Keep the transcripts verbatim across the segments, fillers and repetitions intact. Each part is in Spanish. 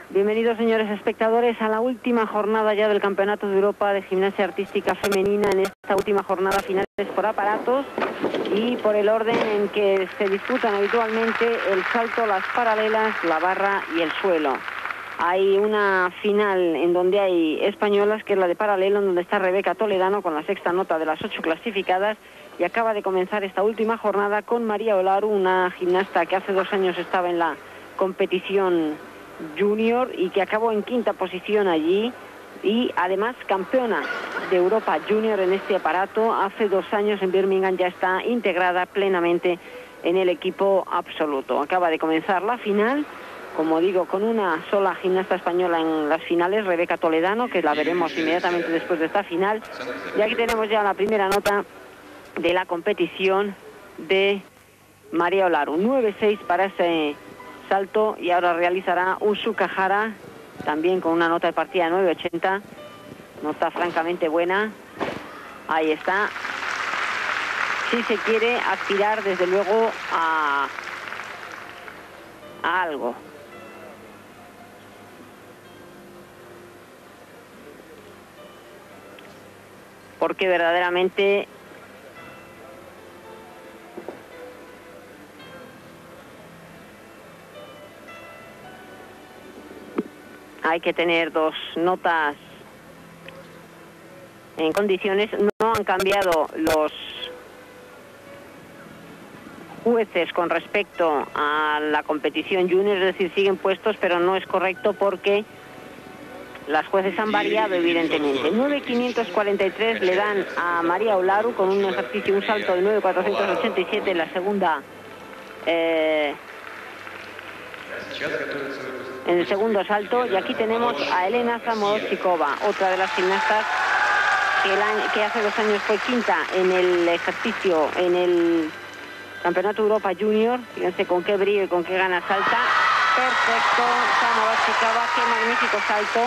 Bienvenidos, señores espectadores, a la última jornada ya del Campeonato de Europa de Gimnasia Artística Femenina, en esta última jornada finales por aparatos y por el orden en que se disputan habitualmente el salto, las paralelas, la barra y el suelo. Hay una final en donde hay españolas, que es la de paralelo, en donde está Rebeca Toledano con la sexta nota de las ocho clasificadas, y acaba de comenzar esta última jornada con María Olaru, una gimnasta que hace dos años estaba en la competición junior y que acabó en quinta posición allí, y además campeona de Europa Junior en este aparato. Hace dos años en Birmingham ya está integrada plenamente en el equipo absoluto. Acaba de comenzar la final, como digo, con una sola gimnasta española en las finales, Rebeca Toledano, que la veremos inmediatamente después de esta final. Y aquí tenemos ya la primera nota de la competición de María Olaru, nueve seis para ese salto, y ahora realizará un Sukahara también con una nota de partida de nueve ochenta, nota francamente buena. Ahí está, si se quiere aspirar desde luego a, a algo. Porque verdaderamente hay que tener dos notas en condiciones. No han cambiado los jueces con respecto a la competición junior, es decir, siguen puestos, pero no es correcto porque las jueces han variado evidentemente. nueve quinientos cuarenta y tres le dan a María Olaru con un ejercicio, un salto de nueve cuatrocientos ochenta y siete en la segunda, eh, en el segundo salto. Y aquí tenemos a Elena Zamorozhikova, otra de las gimnastas que, el año, que hace dos años fue quinta en el ejercicio en el Campeonato de Europa Junior. Fíjense con qué brillo y con qué ganas salta. Perfecto, Zamorozhikova, qué magnífico salto.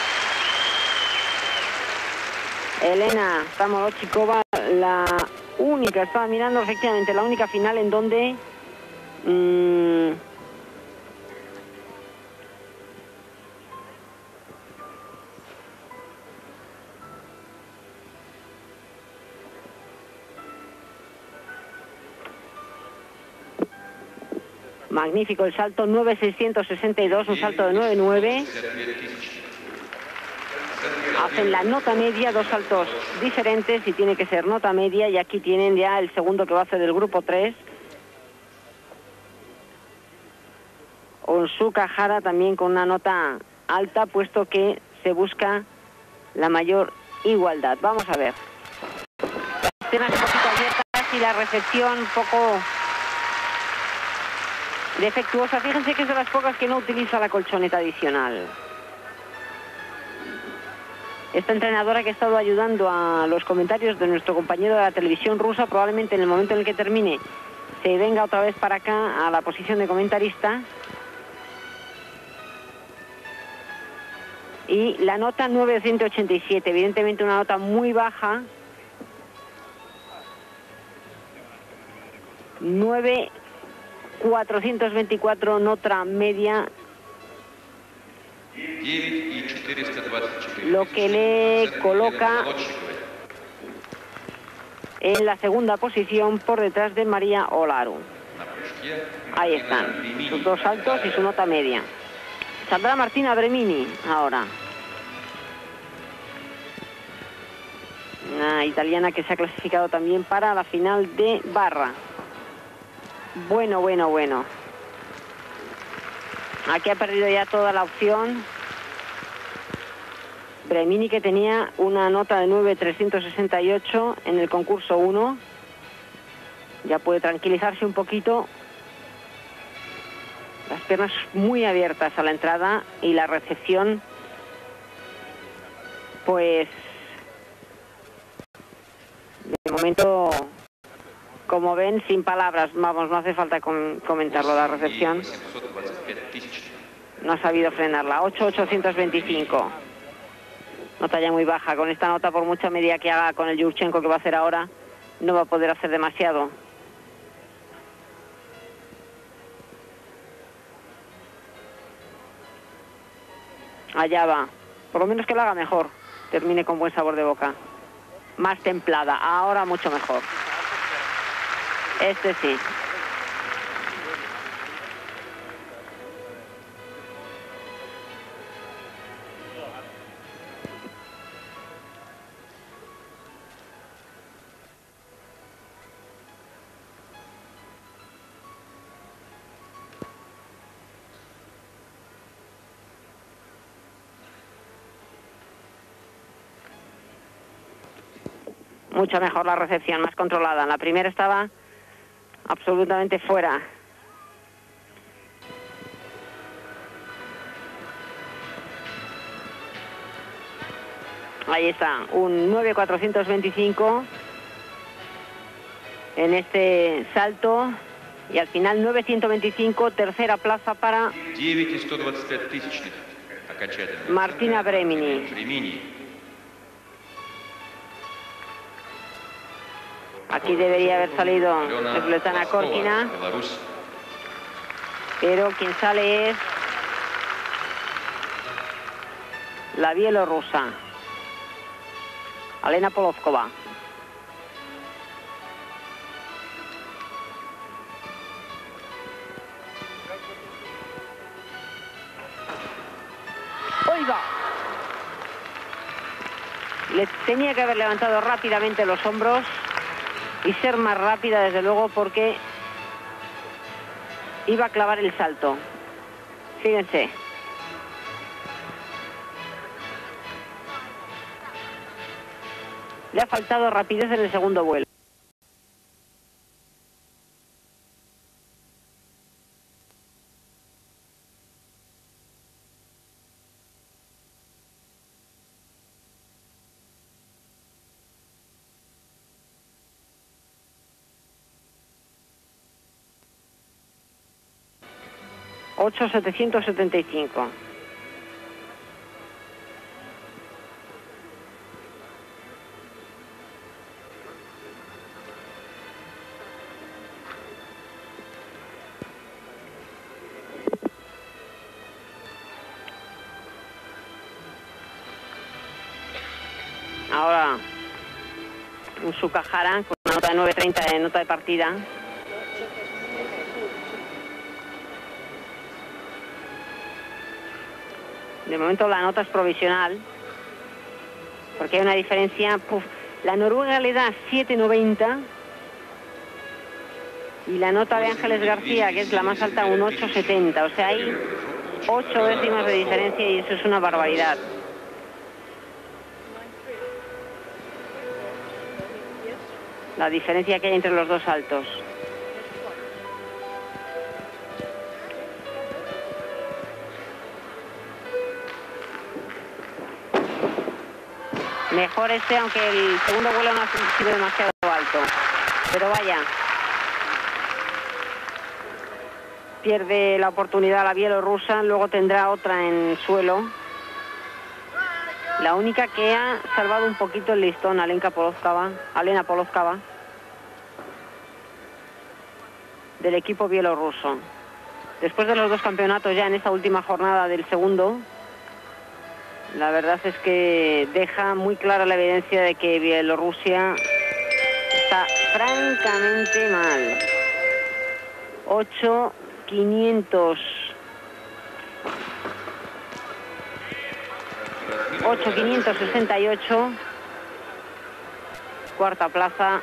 Elena Zamorozhikova, la única, estaba mirando efectivamente, la única final en donde mmm, magnífico el salto, nueve seiscientos sesenta y dos, un salto de nueve nueve. Hacen la nota media, dos saltos diferentes y tiene que ser nota media, y aquí tienen ya el segundo que va a hacer del grupo tres. Un Sukahara también con una nota alta, puesto que se busca la mayor igualdad. Vamos a ver. Las piernas un poquito abiertas y la recepción un poco defectuosa. Fíjense que es de las pocas que no utiliza la colchoneta adicional. Esta entrenadora, que ha estado ayudando a los comentarios de nuestro compañero de la televisión rusa, probablemente en el momento en el que termine se venga otra vez para acá a la posición de comentarista. Y la nota novecientos ochenta y siete, evidentemente una nota muy baja. nueve cuatrocientos veinticuatro, nota media, lo que le coloca en la segunda posición por detrás de María Olaru. Ahí están sus dos saltos y su nota media. Saldrá Martina Bremini ahora, una italiana que se ha clasificado también para la final de barra. Bueno, bueno, bueno. Aquí ha perdido ya toda la opción Bremini, que tenía una nota de nueve trescientos sesenta y ocho en el concurso uno. Ya puede tranquilizarse un poquito. Las piernas muy abiertas a la entrada y la recepción, pues de momento, como ven, sin palabras. Vamos, no hace falta com comentarlo. La recepción no ha sabido frenarla. ocho ochocientos veinticinco. Nota ya muy baja. Con esta nota, por mucha media que haga con el Yurchenko que va a hacer ahora, no va a poder hacer demasiado. Allá va. Por lo menos que lo haga mejor. Termine con buen sabor de boca. Más templada. Ahora mucho mejor. Este sí. Mucho mejor la recepción, más controlada. En la primera estaba absolutamente fuera. Ahí está, un nueve cuatrocientos veinticinco en este salto. Y al final nueve ciento veinticinco, tercera plaza para Martina Bremini. Aquí debería haber salido Svetlana Korkina, pero quien sale es la bielorrusa, Alena Polozkova. ¡Oiga! Le tenía que haber levantado rápidamente los hombros y ser más rápida, desde luego, porque iba a clavar el salto. Fíjense. Le ha faltado rapidez en el segundo vuelo. ocho setecientos setenta y cinco. Ahora un Sukahara con una nota de nueve treinta de nota de partida. De momento la nota es provisional, porque hay una diferencia. Puf, la noruega le da siete noventa y la nota de Ángeles García, que es la más alta, un ocho setenta. O sea, hay ocho décimas de diferencia y eso es una barbaridad. La diferencia que hay entre los dos saltos. Mejor este, aunque el segundo vuelo no ha sido demasiado alto. Pero vaya. Pierde la oportunidad la bielorrusa, luego tendrá otra en suelo. La única que ha salvado un poquito el listón, Alenka Polozkova, Alena Polozkova, del equipo bielorruso. Después de los dos campeonatos ya en esta última jornada del segundo, la verdad es que deja muy clara la evidencia de que Bielorrusia está francamente mal. ocho quinientos. ocho quinientos sesenta y ocho. Cuarta plaza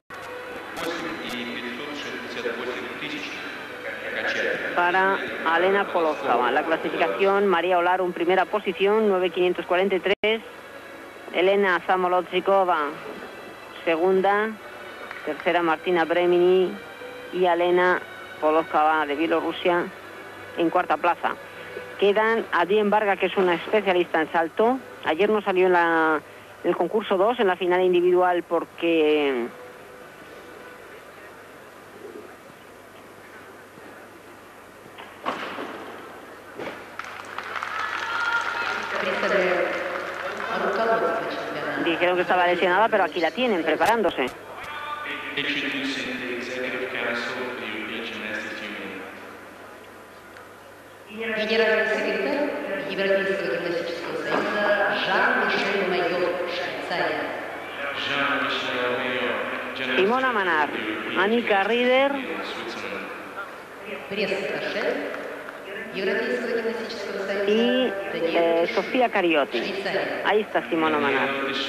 para Alena Polozkova. La clasificación: María Olaru, primera posición, nueve quinientos cuarenta y tres. Elena Zamolodchikova, segunda. Tercera, Martina Bremini. Y Alena Polozkova de Bielorrusia en cuarta plaza. Quedan Adrien Varga, que es una especialista en salto. Ayer no salió en, la, en el concurso dos, en la final individual, porque dijeron que estaba lesionada, pero aquí la tienen, preparándose. Генеральный секретарь Европейского гимнастического Simona Manar, Annika Rieder y eh, Sofía Cariotti. Ahí está Simona Manar.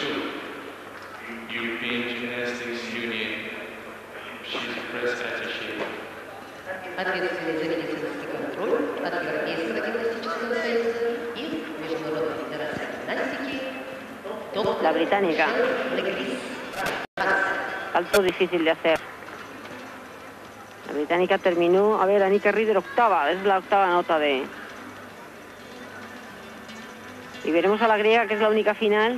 Ответственный за медицинский контроль от Европейского гимнастического союза и Международной федерации гимнастики. La británica. Salto difícil de hacer. La británica terminó, a ver, Annika Rieder octava, es la octava nota de... Y veremos a la griega, que es la única final.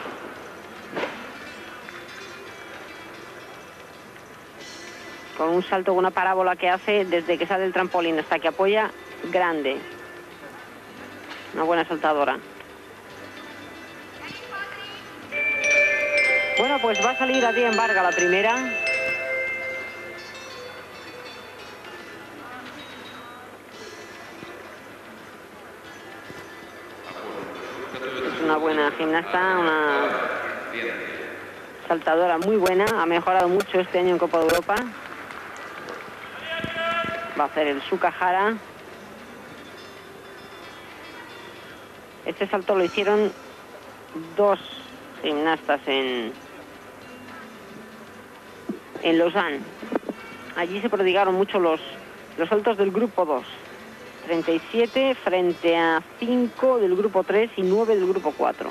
Con un salto, con una parábola que hace desde que sale del trampolín hasta que apoya, grande. Una buena saltadora. Bueno, pues va a salir Adrián Varga la primera. Es una buena gimnasta, una saltadora muy buena. Ha mejorado mucho este año en Copa de Europa. Va a hacer el Sukahara. Este salto lo hicieron dos gimnastas en, en Lausanne. Allí se prodigaron mucho los, los saltos del grupo dos. treinta y siete frente a cinco del grupo tres y nueve del grupo cuatro.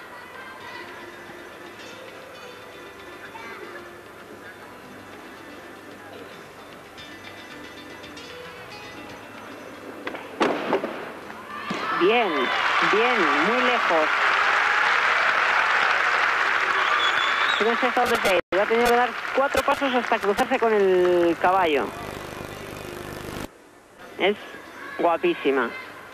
Bien, bien, muy lejos. Fíjense hasta dónde se ha ido. Ha tenido que dar cuatro pasos hasta cruzarse con el caballo. Es guapísima.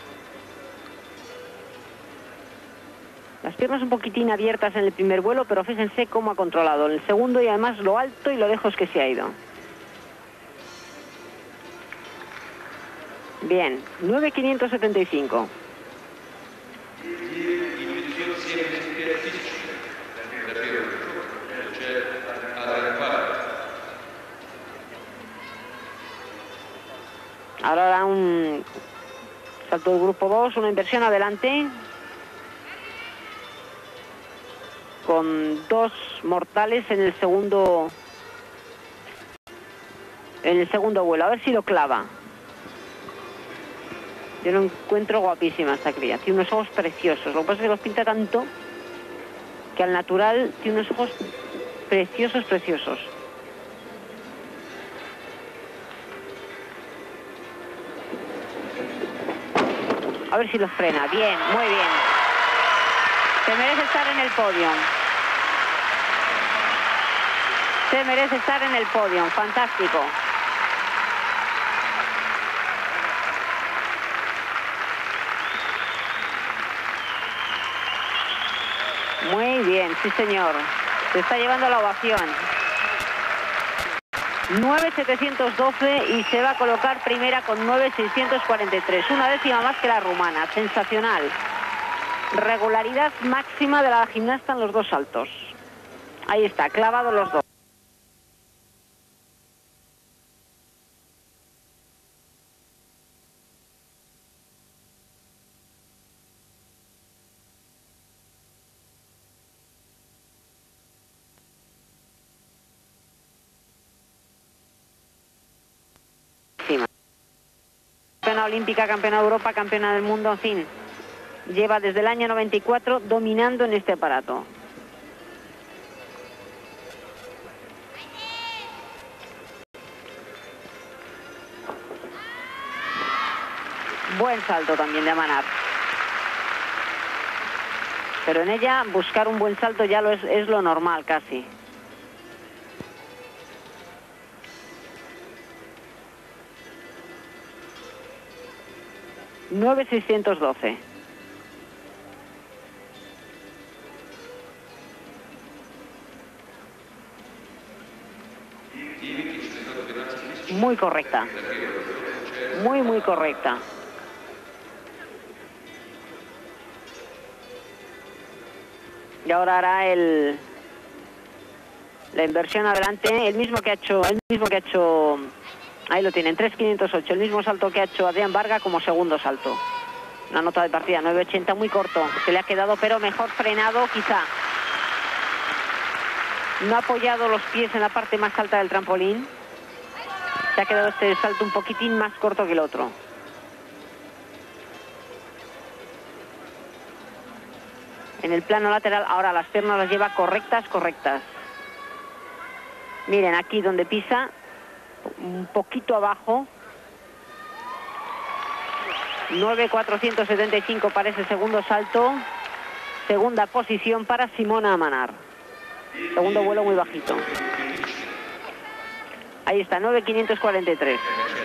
Las piernas un poquitín abiertas en el primer vuelo, pero fíjense cómo ha controlado el segundo y además lo alto y lo lejos que se ha ido. Bien, nueve mil quinientos setenta y cinco. Ahora hará un salto del grupo dos, una inversión adelante. Con dos mortales en el segundo en el segundo vuelo. A ver si lo clava. Yo lo encuentro guapísima esta cría. Tiene unos ojos preciosos. Lo que pasa es que los pinta tanto que al natural tiene unos ojos preciosos, preciosos. A ver si los frena. Bien, muy bien. Se merece estar en el podio. Se merece estar en el podio. Fantástico. Muy bien, sí señor. Se está llevando la ovación. nueve mil setecientos doce y se va a colocar primera con nueve mil seiscientos cuarenta y tres. Una décima más que la rumana. Sensacional. Regularidad máxima de la gimnasta en los dos saltos. Ahí está, clavados los dos. Campeona olímpica, campeona de Europa, campeona del mundo, en fin. Lleva desde el año noventa y cuatro dominando en este aparato. Buen salto también de Manar. Pero en ella buscar un buen salto ya lo es, es lo normal casi. nueve mil seiscientos doce. Muy correcta. Muy, muy correcta. Y ahora hará el la inversión adelante, el mismo que ha hecho, el mismo que ha hecho, ahí lo tienen, tres quinientos ocho, el mismo salto que ha hecho Adrián Varga como segundo salto. Una nota de partida, nueve ochenta, muy corto, se le ha quedado, pero mejor frenado quizá. No ha apoyado los pies en la parte más alta del trampolín. Se ha quedado este salto un poquitín más corto que el otro. En el plano lateral, ahora las piernas las lleva correctas, correctas. Miren, aquí donde pisa, un poquito abajo. nueve cuatrocientos setenta y cinco para ese segundo salto. Segunda posición para Simona Amanar. Segundo vuelo muy bajito. Ahí está, nueve quinientos cuarenta y tres.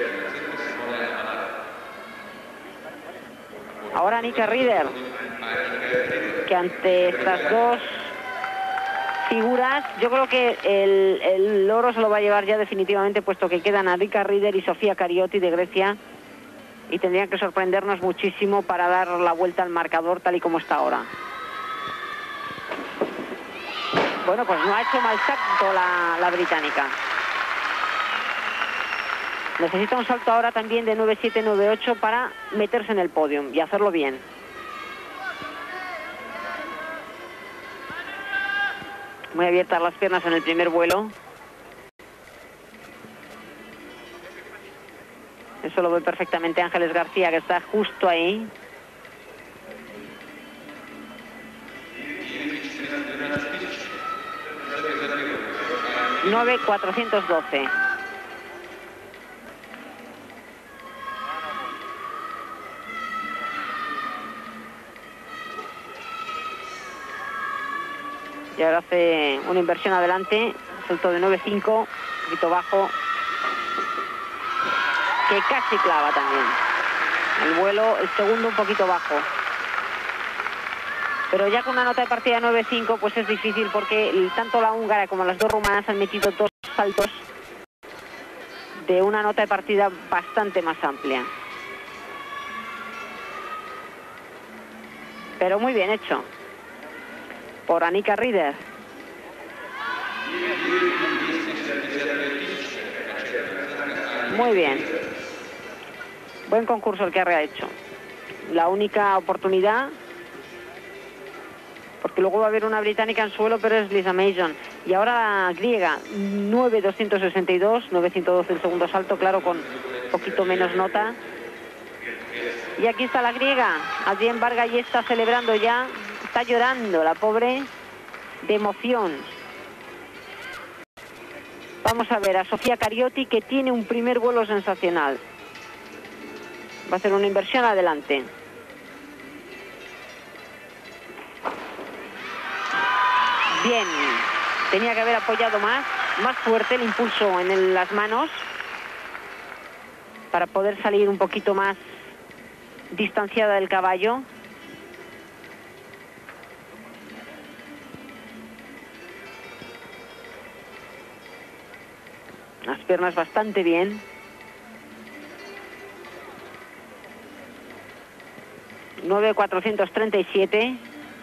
Ahora Annika Rieder, que ante estas dos figuras, yo creo que el, el oro se lo va a llevar ya definitivamente, puesto que quedan Annika Rieder y Sofía Cariotti de Grecia, y tendrían que sorprendernos muchísimo para dar la vuelta al marcador tal y como está ahora. Bueno, pues no ha hecho mal salto la, la británica. Necesita un salto ahora también de nueve siete nueve ocho para meterse en el podium y hacerlo bien. Muy abiertas las piernas en el primer vuelo. Eso lo ve perfectamente Ángeles García, que está justo ahí. nueve cuatrocientos doce. Y ahora hace una inversión adelante, salto de nueve cinco, un poquito bajo, que casi clava también. El vuelo, el segundo un poquito bajo. Pero ya con una nota de partida de nueve cinco, pues es difícil, porque tanto la húngara como las dos rumanas han metido dos saltos de una nota de partida bastante más amplia. Pero muy bien hecho por Annika Rieder. Muy bien. Buen concurso el que ha hecho. La única oportunidad, porque luego va a haber una británica en suelo, pero es Lisa Mason. Y ahora la griega, nueve doscientos sesenta y dos, nueve ciento doce el segundo salto, claro, con un poquito menos nota. Y aquí está la griega, Adrián Varga, y está celebrando ya, está llorando la pobre de emoción. Vamos a ver a Sofía Cariotti, que tiene un primer vuelo sensacional. Va a hacer una inversión adelante. Bien, tenía que haber apoyado más, más fuerte el impulso en el, las manos, para poder salir un poquito más distanciada del caballo. Las piernas bastante bien. nueve cuatrocientos treinta y siete.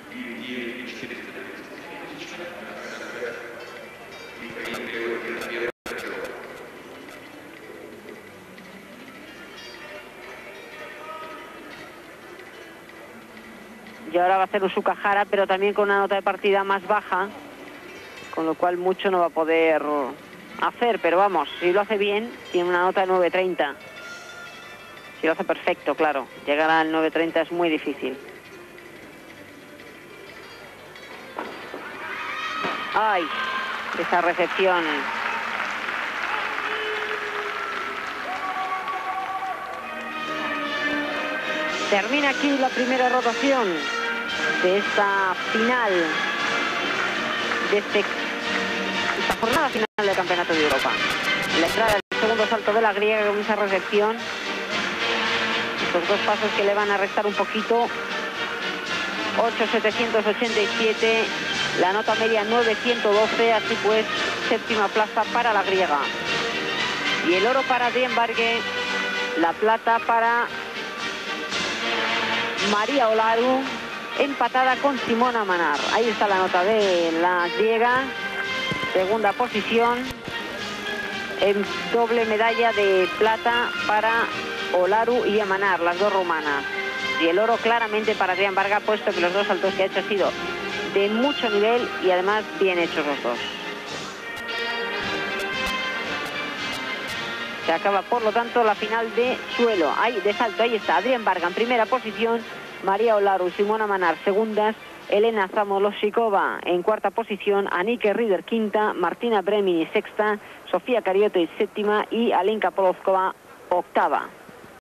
Y ahora va a hacer un Sukahara, pero también con una nota de partida más baja, con lo cual mucho no va a poder hacer, pero vamos, si lo hace bien, tiene una nota de nueve treinta. Si lo hace perfecto, claro, llegar al nueve treinta es muy difícil. ¡Ay! Esa recepción. Termina aquí la primera rotación de esta final, de este, esta jornada final del Campeonato de Europa. La entrada del segundo salto de la griega con esa recepción. Estos dos pasos que le van a restar un poquito. ocho setecientos ochenta y siete, la nota media nueve ciento doce, así pues séptima plaza para la griega. Y el oro para Adrián Varga, la plata para María Olaru empatada con Simona Manar. Ahí está la nota de la griega, segunda posición, en doble medalla de plata para Olaru y Amanar, las dos rumanas. Y el oro claramente para Adrián Varga, puesto que los dos saltos que ha hecho ha sido de mucho nivel y además bien hechos los dos. Se acaba, por lo tanto, la final de suelo. Ahí, de salto, ahí está Adrián Varga en primera posición, María Olaru y Simona Manar segundas, Elena Zamolossikova en cuarta posición, Anike Rieder quinta, Martina Bremini sexta, Sofía Carioto séptima y Alenka Polovkova octava.